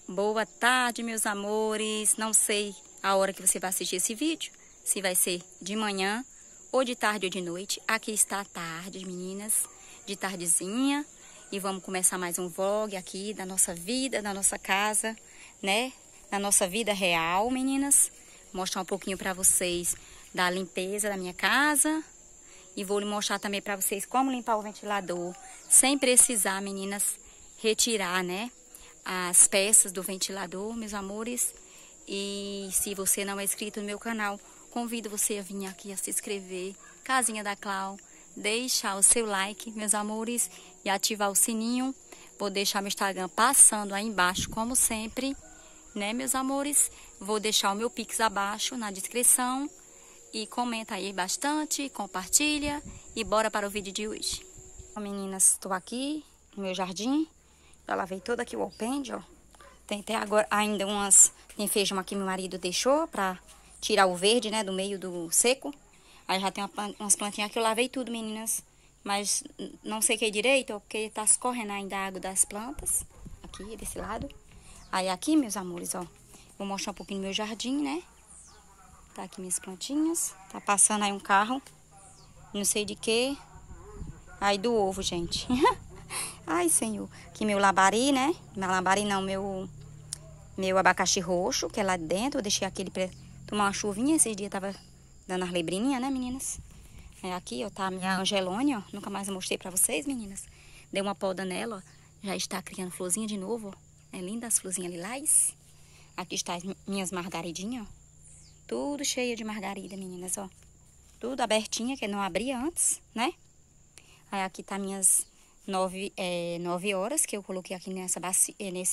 Boa tarde, meus amores. Não sei a hora que você vai assistir esse vídeo, se vai ser de manhã, ou de tarde ou de noite. Aqui está a tarde, meninas, de tardezinha. E vamos começar mais um vlog aqui da nossa vida, da nossa casa, né? Da nossa vida real, meninas. Mostrar um pouquinho pra vocês da limpeza da minha casa. E vou lhe mostrar também pra vocês como limpar o ventilador, sem precisar, meninas, retirar, né? As peças do ventilador, meus amores. E se você não é inscrito no meu canal, convido você a vir aqui a se inscrever, Casinha da Clau, deixar o seu like, meus amores, e ativar o sininho. Vou deixar meu Instagram passando aí embaixo, como sempre, né, meus amores? Vou deixar o meu Pix abaixo na descrição. E comenta aí bastante, compartilha e bora para o vídeo de hoje. Bom, meninas, estou aqui no meu jardim. Já lavei todo aqui o alpendre, ó. Tem até agora ainda tem feijão aqui meu marido deixou pra tirar o verde, né, do meio do seco. Aí já tem umas plantinhas que eu lavei tudo, meninas. Mas não sequei direito, ó, porque tá escorrendo ainda a água das plantas. Aqui, desse lado. Aí aqui, meus amores, ó. Vou mostrar um pouquinho do meu jardim, né. Tá aqui minhas plantinhas. Tá passando aí um carro. Não sei de quê. Aí do ovo, gente. Ai, Senhor. Aqui meu labari, né? Meu labari não, meu abacaxi roxo, que é lá dentro. Eu deixei aquele pra tomar uma chuvinha. Esses dias tava dando as lebrinhas, né, meninas? É, aqui, ó, tá a minha angelônia, ó. Nunca mais mostrei pra vocês, meninas. Dei uma poda nela, ó. Já está criando florzinha de novo, ó. É linda as florzinhas lilás. Aqui está as minhas margaridinhas, ó. Tudo cheio de margarida, meninas, ó. Tudo abertinha, que não abria antes, né? Aí aqui tá minhas 9 horas que eu coloquei aqui nessa bacia,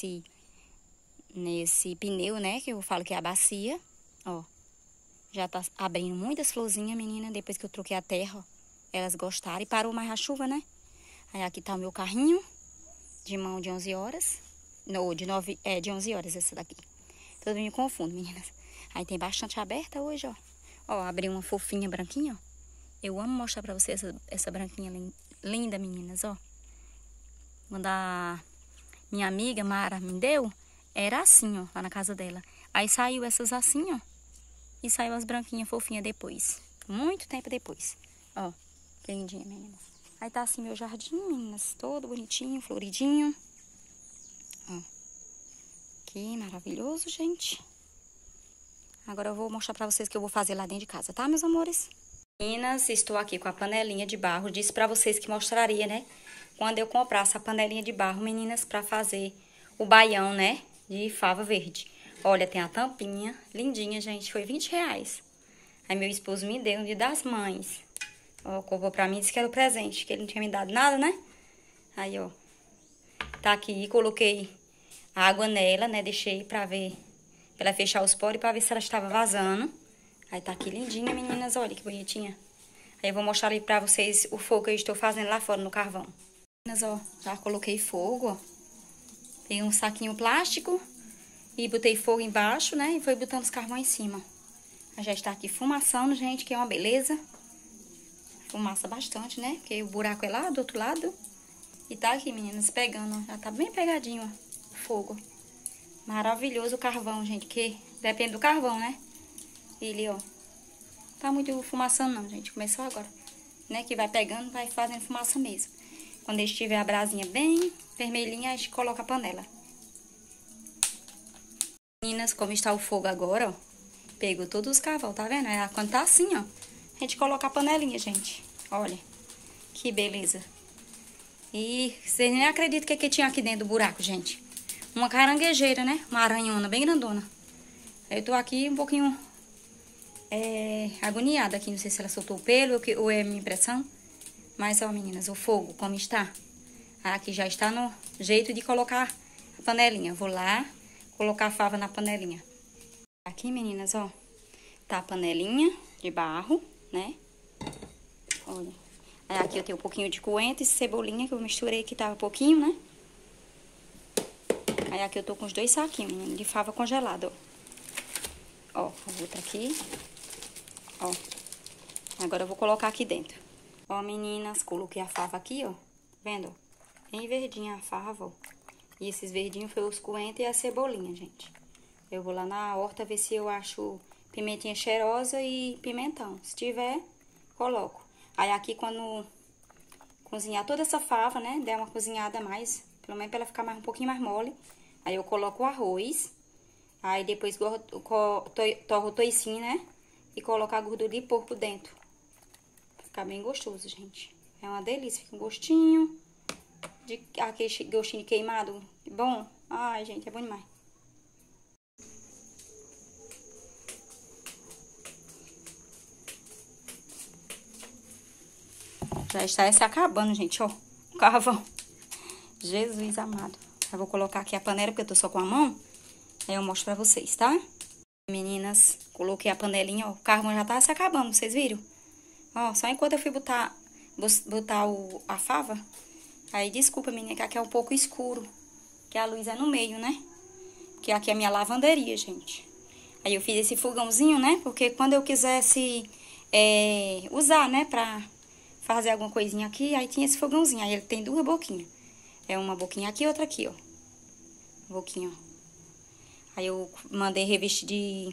nesse pneu, né? Que eu falo que é a bacia, ó. Já tá abrindo muitas florzinhas, menina, depois que eu troquei a terra, ó. Elas gostaram e parou mais a chuva, né? Aí aqui tá o meu carrinho de mão de 11 horas. Não, de 11 horas essa daqui. Todo mundo me confunde, meninas. Aí tem bastante aberta hoje, ó. Ó, abri uma fofinha branquinha, ó. Eu amo mostrar pra vocês essa branquinha linda, meninas, ó. Quando a minha amiga Mara me deu, era assim, ó, lá na casa dela. Aí saiu essas assim, ó. E saiu as branquinhas fofinhas depois. Muito tempo depois. Ó, que lindinha, meninas. Aí tá assim meu jardim, meninas. Todo bonitinho, floridinho. Ó. Que maravilhoso, gente. Agora eu vou mostrar pra vocês o que eu vou fazer lá dentro de casa, tá, meus amores? Meninas, estou aqui com a panelinha de barro. Disse pra vocês que mostraria, né? Quando eu comprasse a panelinha de barro, meninas, pra fazer o baião, né? De fava verde. Olha, tem a tampinha, lindinha, gente. Foi R$20. Aí meu esposo me deu no Dia das Mães. Ó, comprou pra mim, disse que era o presente, que ele não tinha me dado nada, né? Aí, ó. Tá aqui, coloquei água nela, né? Deixei pra ver... Pra ela fechar os poros pra ver se ela estava vazando. Aí tá aqui lindinha, meninas. Olha que bonitinha. Aí eu vou mostrar ali pra vocês o fogo que eu estou fazendo lá fora no carvão. Meninas, ó, já coloquei fogo, ó. Peguei um saquinho plástico e botei fogo embaixo, né? E foi botando os carvão em cima. Aí já está aqui fumaçando, gente, que é uma beleza. Fumaça bastante, né? Porque o buraco é lá do outro lado. E tá aqui, meninas, pegando. Já tá bem pegadinho, ó, o fogo. Maravilhoso o carvão, gente, que depende do carvão, né? Ele, ó, tá muito fumaçando não, gente. Começou agora, né? Que vai pegando, vai fazendo fumaça mesmo. Quando ele estiver a brasinha bem vermelhinha, a gente coloca a panela. Meninas, como está o fogo agora, ó. Pegou todos os carvão, tá vendo? Aí, quando tá assim, ó, a gente coloca a panelinha, gente. Olha, que beleza. E vocês nem acreditam o que tinha aqui dentro do buraco, gente. Uma caranguejeira, né? Uma aranhona bem grandona. Eu tô aqui um pouquinho agoniada aqui. Não sei se ela soltou o pelo ou é minha impressão. Mas, ó, meninas, o fogo como está. Aqui já está no jeito de colocar a panelinha. Vou lá colocar a fava na panelinha. Aqui, meninas, ó. Tá a panelinha de barro, né? Olha. Aí aqui eu tenho um pouquinho de coentro e cebolinha que eu misturei que tava pouquinho, né? Aí aqui eu tô com os 2 saquinhos, menina, de fava congelada, ó. Ó, a outra aqui. Ó. Agora eu vou colocar aqui dentro. Ó, meninas, coloquei a fava aqui, ó. Vendo? Bem verdinha a fava, ó. E esses verdinhos foi os coentros e a cebolinha, gente. Eu vou lá na horta ver se eu acho pimentinha cheirosa e pimentão. Se tiver, coloco. Aí aqui quando cozinhar toda essa fava, né, der uma cozinhada a mais, pelo menos pra ela ficar um pouquinho mais mole. Aí eu coloco o arroz. Aí depois torro o toicinho, né, e coloco a gordura de porco dentro. Pra ficar bem gostoso, gente. É uma delícia, fica um gostinho de aquele gostinho de queimado. Bom, ai, gente, é bom demais. Já está se acabando, gente, ó, o carvão. Jesus amado. Eu vou colocar aqui a panela, porque eu tô só com a mão. Aí eu mostro pra vocês, tá? Meninas, coloquei a panelinha, ó, o carvão já tá se acabando, vocês viram? Ó, só enquanto eu fui botar a fava. Aí, desculpa, menina, que aqui é um pouco escuro, que a luz é no meio, né? Que aqui é a minha lavanderia, gente. Aí eu fiz esse fogãozinho, né? Porque quando eu quisesse usar, né, pra fazer alguma coisinha aqui, aí tinha esse fogãozinho. Aí ele tem duas boquinhas. É uma boquinha aqui e outra aqui, ó. Boquinha, ó. Aí eu mandei revestir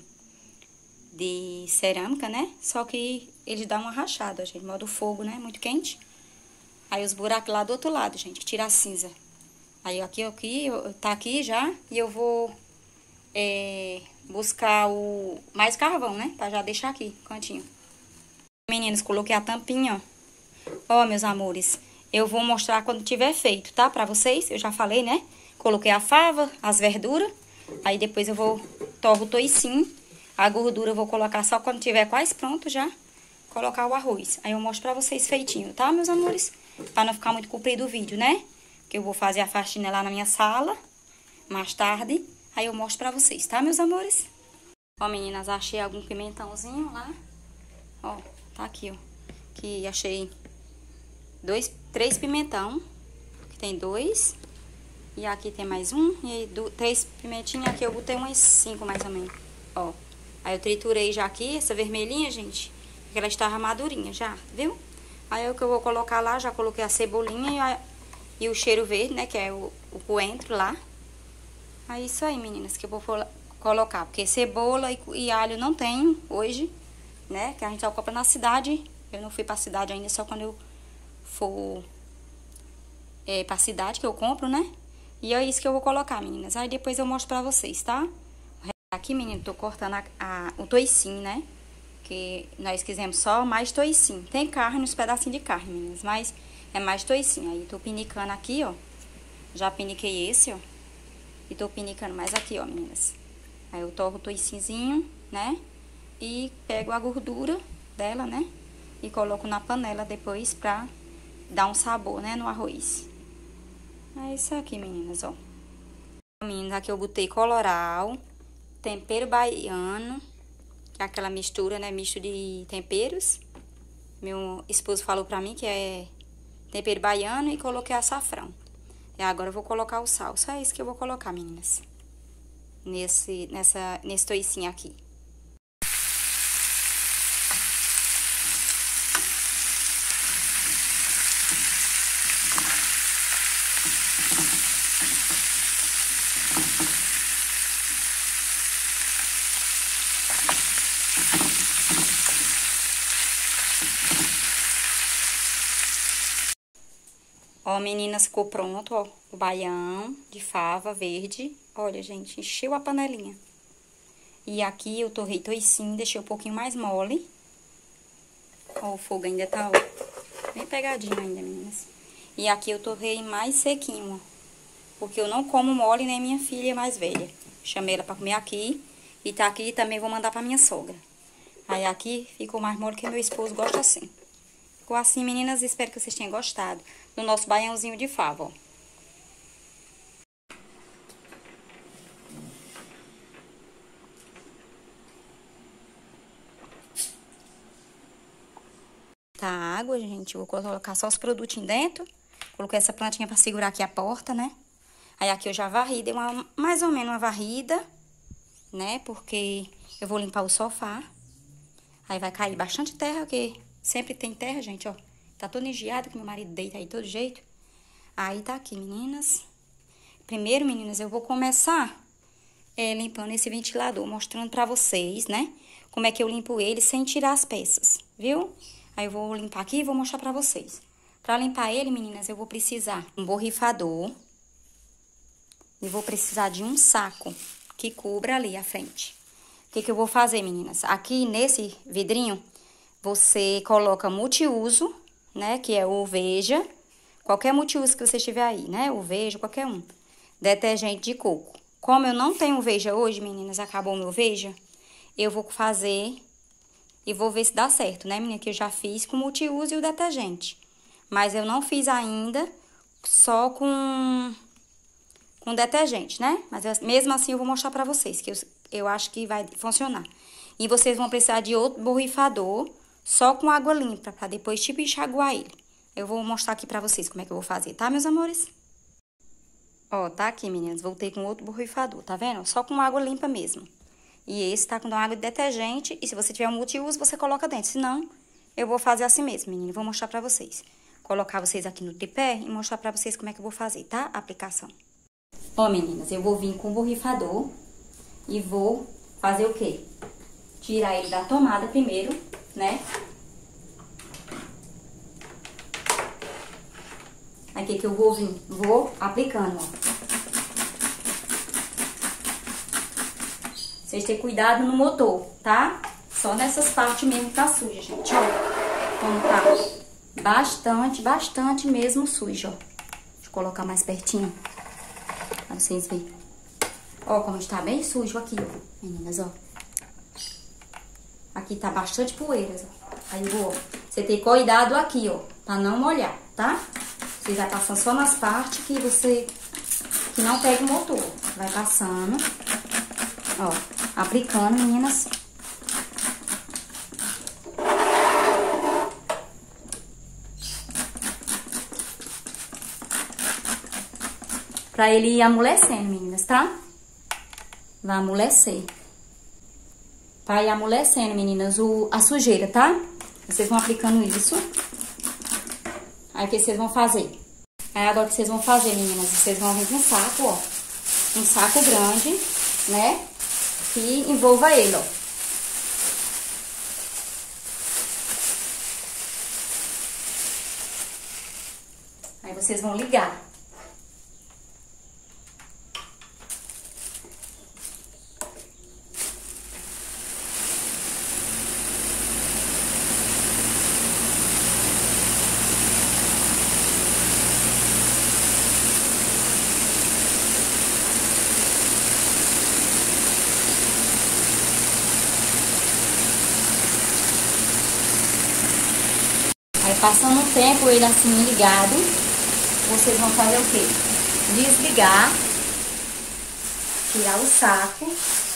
de cerâmica, né? Só que ele dá uma rachada, gente. Modo fogo, né? Muito quente. Aí os buracos lá do outro lado, gente, que tira a cinza. Aí aqui, tá aqui já. E eu vou buscar mais carvão, né? Pra já deixar aqui, cantinho. Meninas, coloquei a tampinha, ó. Ó, meus amores, eu vou mostrar quando tiver feito, tá? Pra vocês, eu já falei, né? Coloquei a fava, as verduras. Aí depois eu vou torro o toicinho. A gordura eu vou colocar só quando tiver quase pronto já. Colocar o arroz. Aí eu mostro pra vocês feitinho, tá, meus amores? Pra não ficar muito comprido o vídeo, né? Que eu vou fazer a faxina lá na minha sala mais tarde. Aí eu mostro pra vocês, tá, meus amores? Ó, meninas, achei algum pimentãozinho lá. Ó, tá aqui, ó. Que achei 3 pimentão. Aqui tem 2. E aqui tem mais um. E aí 3 pimentinhas. Aqui eu botei umas 5 mais ou menos. Ó. Aí eu triturei já aqui, essa vermelhinha, gente. Porque ela estava madurinha já, viu? Aí o que eu vou colocar lá, já coloquei a cebolinha e o cheiro verde, né? Que é o coentro lá. Aí isso aí, meninas, que eu vou colocar. Porque cebola e alho não tenho hoje, né? Que a gente só compra na cidade. Eu não fui pra cidade ainda, só quando eu for pra cidade que eu compro, né? E é isso que eu vou colocar, meninas. Aí depois eu mostro pra vocês, tá? Aqui, menino, tô cortando o toicinho, né? Que nós quisemos só mais toicinho. Tem carne, uns pedacinhos de carne, meninas, mas é mais toicinho. Aí tô pinicando aqui, ó. Já piniquei esse, ó. E tô pinicando mais aqui, ó, meninas. Aí eu torro o toicinho, né? E pego a gordura dela, né? E coloco na panela depois pra dar um sabor, né, no arroz. É isso aqui, meninas, ó. Meninas, aqui eu botei colorau, tempero baiano, que é aquela mistura, né, misto de temperos. Meu esposo falou pra mim que é tempero baiano e coloquei açafrão. E agora eu vou colocar o sal. Só isso que eu vou colocar, meninas. Nesse toicinho aqui. Ó, meninas, ficou pronto, ó, o baião de fava verde. Olha, gente, encheu a panelinha. E aqui eu torrei toicinho, deixei um pouquinho mais mole. Ó, o fogo ainda tá, ó, bem pegadinho ainda, meninas. E aqui eu torrei mais sequinho, ó, porque eu não como mole, nem minha filha mais velha. Chamei ela pra comer aqui. E tá aqui também vou mandar pra minha sogra. Aí aqui ficou mais mole que meu esposo gosta assim. Ficou assim, meninas, espero que vocês tenham gostado do nosso baiãozinho de fava, ó. Tá a água, gente, vou colocar só os produtinhos dentro. Coloquei essa plantinha pra segurar aqui a porta, né? Aí aqui eu já varri, dei mais ou menos uma varrida, né? Porque eu vou limpar o sofá. Aí vai cair bastante terra, porque sempre tem terra, gente, ó. Tá todo engiado, que meu marido deita aí de todo jeito. Aí tá aqui, meninas. Primeiro, meninas, eu vou começar limpando esse ventilador, mostrando pra vocês, né? Como é que eu limpo ele sem tirar as peças, viu? Aí eu vou limpar aqui e vou mostrar pra vocês. Pra limpar ele, meninas, eu vou precisar de um borrifador. E vou precisar de um saco que cubra ali a frente. O que eu vou fazer, meninas? Aqui nesse vidrinho, você coloca multiuso, né? Que é o Veja. Qualquer multiuso que você tiver aí, né? O Veja, qualquer um. Detergente de coco. Como eu não tenho Veja hoje, meninas, acabou o meu Veja, eu vou fazer e vou ver se dá certo, né, menina? Que eu já fiz com multiuso e o detergente. Mas eu não fiz ainda só com detergente, né? Mas mesmo assim eu vou mostrar pra vocês, que eu acho que vai funcionar. E vocês vão precisar de outro borrifador, só com água limpa, pra depois tipo enxaguar ele. Eu vou mostrar aqui pra vocês como é que eu vou fazer, tá, meus amores? Ó, tá aqui, meninas, voltei com outro borrifador, tá vendo? Só com água limpa mesmo. E esse tá com água de detergente, e se você tiver um multiuso, você coloca dentro. Se não, eu vou fazer assim mesmo, menina, vou mostrar pra vocês. Colocar vocês aqui no tripé e mostrar pra vocês como é que eu vou fazer, tá? A aplicação. Ó, meninas, eu vou vir com o borrifador e vou fazer o quê? Tirar ele da tomada primeiro, né? Aí, o que eu vou vir? Vou aplicando, ó. Vocês têm cuidado no motor, tá? Só nessas partes mesmo que tá suja, gente, ó. Como tá bastante mesmo sujo, ó. Deixa eu colocar mais pertinho pra vocês verem. Ó, como está bem sujo aqui, ó, meninas, ó. Aqui tá bastante poeira, ó. Aí, ó, você tem cuidado aqui, ó, pra não molhar, tá? Você vai passando só nas partes que não pega o motor. Vai passando, ó, aplicando, meninas. Pra ele ir amolecendo, meninas, tá? Vai amolecer. Pra ir amolecendo, meninas, a sujeira, tá? Vocês vão aplicando isso. Aí, o que vocês vão fazer? Aí, agora, o que vocês vão fazer, meninas? Vocês vão vir com um saco, ó. Um saco grande, né? Que envolva ele, ó. Aí, vocês vão ligar. Aí, passando um tempo ele assim ligado, vocês vão fazer o quê? Desligar, tirar o saco.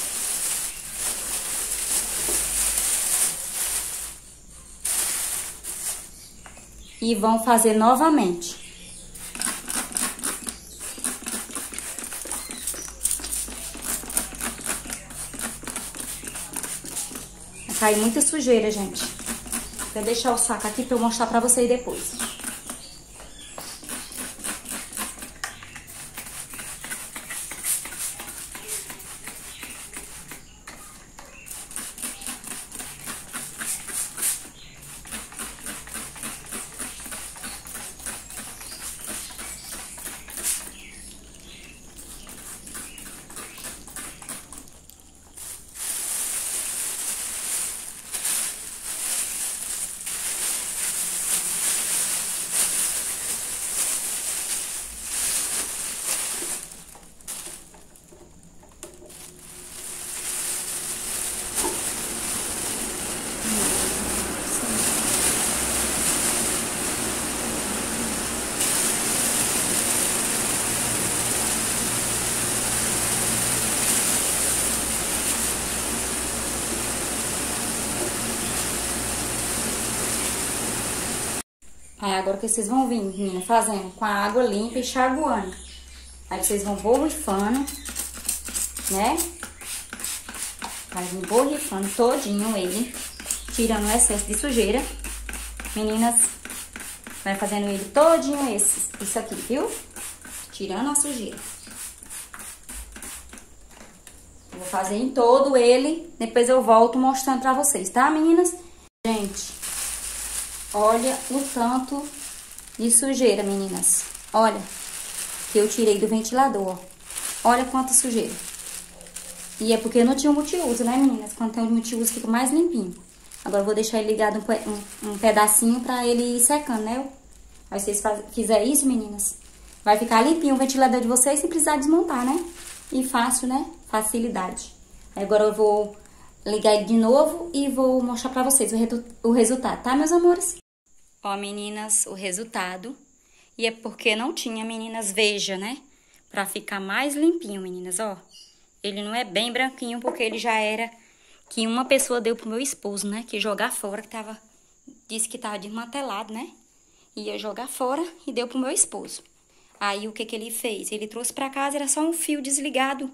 E vão fazer novamente. Vai cair muita sujeira, gente. Vou deixar o saco aqui pra eu mostrar pra vocês depois. Aí, agora que vocês vão vir, menina, fazendo com a água limpa e enxaguando. Aí, vocês vão borrifando, né? Vai vir borrifando todinho ele, tirando o excesso de sujeira. Meninas, vai fazendo ele todinho isso aqui, viu? Tirando a sujeira. Eu vou fazer em todo ele, depois eu volto mostrando pra vocês, tá, meninas? Gente, olha o tanto de sujeira, meninas. Olha, que eu tirei do ventilador, ó. Olha quanta sujeira. E é porque não tinha um multiuso, né, meninas? Quando tem um multiuso fica mais limpinho. Agora eu vou deixar ele ligado um pedacinho pra ele ir secando, né? Aí vocês fizerem isso, meninas, vai ficar limpinho o ventilador de vocês sem precisar desmontar, né? E fácil, né? Facilidade. Aí agora eu vou ligar ele de novo e vou mostrar pra vocês o resultado, tá, meus amores? Ó, meninas, o resultado. E é porque não tinha, meninas, veja, né? Pra ficar mais limpinho, meninas, ó. Ele não é bem branquinho porque ele já era que uma pessoa deu pro meu esposo, né? Que jogar fora, que disse que tava desmantelado, né? Ia jogar fora e deu pro meu esposo. Aí o que ele fez? Ele trouxe pra casa, era só um fio desligado.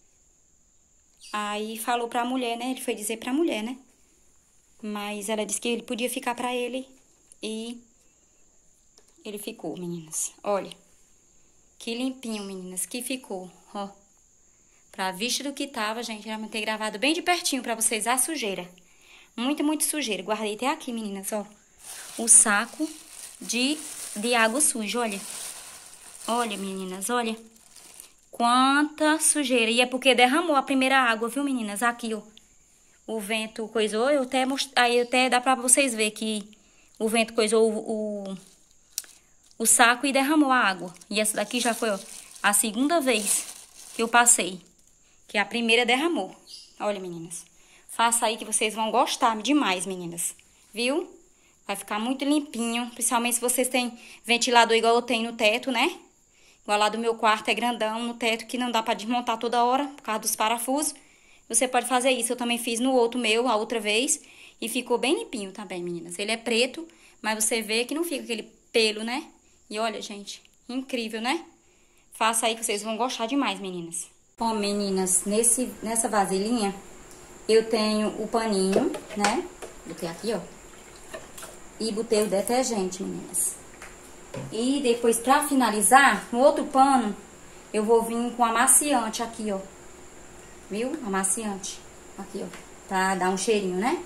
Aí falou pra mulher, né? Ele foi dizer pra mulher, né? Mas ela disse que ele podia ficar pra ele e ele ficou, meninas. Olha, que limpinho, meninas, que ficou, ó. Pra vista do que tava, gente, já me ter gravado bem de pertinho pra vocês a sujeira. Muito, muito sujeira. Guardei até aqui, meninas, ó. O saco de água suja, olha. Olha, meninas, olha. Quanta sujeira. E é porque derramou a primeira água, viu, meninas? Aqui, ó. O vento coisou, aí até dá pra vocês verem que o vento coisou o saco e derramou a água. E essa daqui já foi, ó, a segunda vez que eu passei. Que a primeira derramou. Olha, meninas. Faça aí que vocês vão gostar demais, meninas. Viu? Vai ficar muito limpinho. Principalmente se vocês têm ventilador igual eu tenho no teto, né? Igual lá do meu quarto é grandão no teto que não dá pra desmontar toda hora por causa dos parafusos. Você pode fazer isso. Eu também fiz no outro meu, a outra vez. E ficou bem limpinho também, meninas. Ele é preto, mas você vê que não fica aquele pelo, né? E olha, gente, incrível, né? Faça aí que vocês vão gostar demais, meninas. Bom, meninas, nessa vasilhinha eu tenho o paninho, né? Botei aqui, ó. E botei o detergente, meninas. E depois, pra finalizar, no outro pano, eu vou vir com amaciante aqui, ó. Viu? Amaciante. Aqui, ó. Pra dar um cheirinho, né?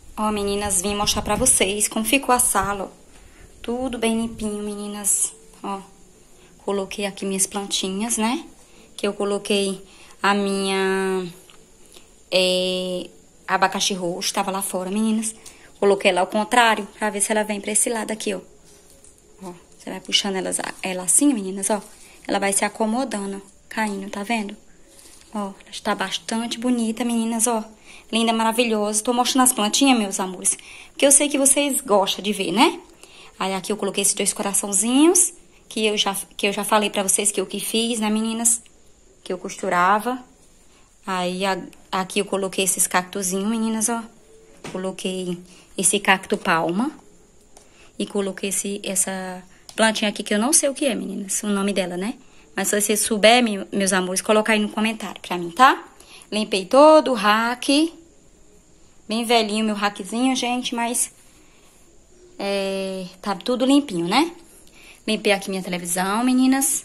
Ó, meninas, vim mostrar pra vocês como ficou a sala, ó. Tudo bem limpinho, meninas. Ó, coloquei aqui minhas plantinhas, né? Que eu coloquei a minha abacaxi roxo, tava lá fora, meninas. Coloquei ela ao contrário, pra ver se ela vem pra esse lado aqui, ó. Ó, você vai puxando ela assim, meninas, ó. Ela vai se acomodando, caindo, tá vendo? Ó, ela está bastante bonita, meninas, ó. Linda, maravilhosa. Tô mostrando as plantinhas, meus amores, porque eu sei que vocês gostam de ver, né? Aí aqui eu coloquei esses 2 coraçãozinhos, que eu já falei pra vocês que eu que fiz, né, meninas? Que eu costurava. Aí aqui eu coloquei esses cactozinhos, meninas, ó. Coloquei esse cacto palma. E coloquei essa plantinha aqui, que eu não sei o que é, meninas, o nome dela, né? Mas se vocês souberem, meus amores, coloca aí no comentário pra mim, tá? Limpei todo o rack. Bem velhinho meu rackzinho, gente, mas tá tudo limpinho, né? Limpei aqui minha televisão, meninas.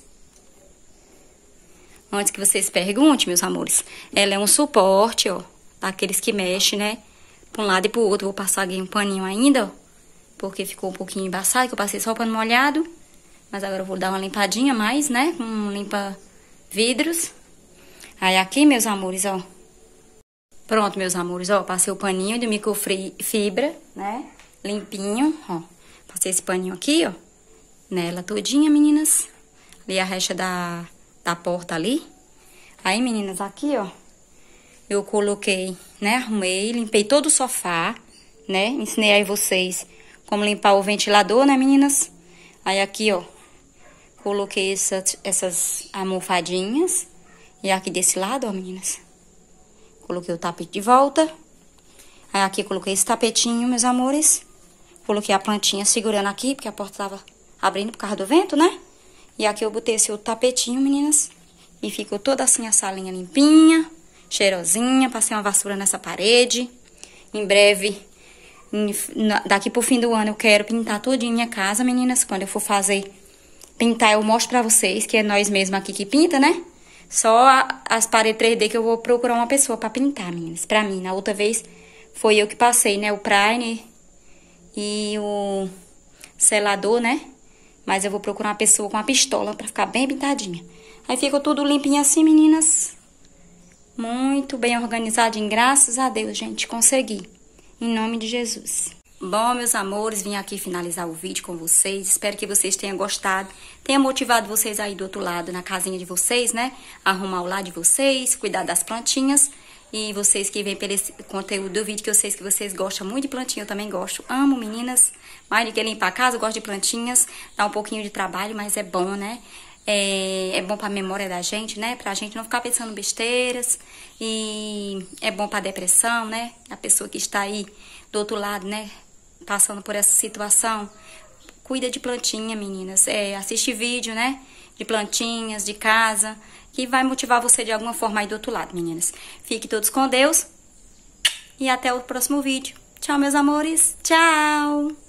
Antes que vocês perguntem, meus amores, ela é um suporte, ó, daqueles que mexem, né? Pra um lado e pro outro. Vou passar aqui um paninho ainda, ó, porque ficou um pouquinho embaçado, que eu passei só o pano molhado. Mas agora eu vou dar uma limpadinha mais, né? Com limpa vidros. Aí aqui, meus amores, ó. Pronto, meus amores, ó. Passei o paninho de microfibra, né? Limpinho, ó. Passei esse paninho aqui, ó. Nela todinha, meninas. Ali a recha da porta ali. Aí, meninas, aqui, ó. Eu coloquei, né? Arrumei, limpei todo o sofá, né? Ensinei aí vocês como limpar o ventilador, né, meninas? Aí aqui, ó. Coloquei essas almofadinhas. E aqui desse lado, ó, meninas. Coloquei o tapete de volta. Aí aqui eu coloquei esse tapetinho, meus amores. Coloquei a plantinha segurando aqui, porque a porta tava abrindo por causa do vento, né? E aqui eu botei esse outro tapetinho, meninas. E ficou toda assim a salinha limpinha, cheirosinha. Passei uma vassoura nessa parede. Em breve, daqui pro fim do ano, eu quero pintar todinha minha casa, meninas. Quando eu for pintar, eu mostro pra vocês, que é nós mesmos aqui que pinta, né? Só as paredes 3D que eu vou procurar uma pessoa pra pintar, meninas. Pra mim, na outra vez, foi eu que passei, né? O primer e o selador, né? Mas eu vou procurar uma pessoa com uma pistola pra ficar bem pintadinha. Aí ficou tudo limpinho assim, meninas. Muito bem organizadinho, graças a Deus, gente. Consegui. Em nome de Jesus. Bom, meus amores, vim aqui finalizar o vídeo com vocês. Espero que vocês tenham gostado. Tenha motivado vocês aí do outro lado, na casinha de vocês, né? Arrumar o lar de vocês, cuidar das plantinhas. E vocês que vêm pelo conteúdo do vídeo, que eu sei que vocês gostam muito de plantinha, eu também gosto. Amo, meninas. Mais do que limpar a casa, eu gosto de plantinhas. Dá um pouquinho de trabalho, mas é bom, né? É bom pra memória da gente, né? Pra gente não ficar pensando besteiras. E é bom pra depressão, né? A pessoa que está aí do outro lado, né? Passando por essa situação. Cuida de plantinha, meninas. Assiste vídeo, né? De plantinhas, de casa. Que vai motivar você de alguma forma aí do outro lado, meninas. Fiquem todos com Deus. E até o próximo vídeo. Tchau, meus amores. Tchau!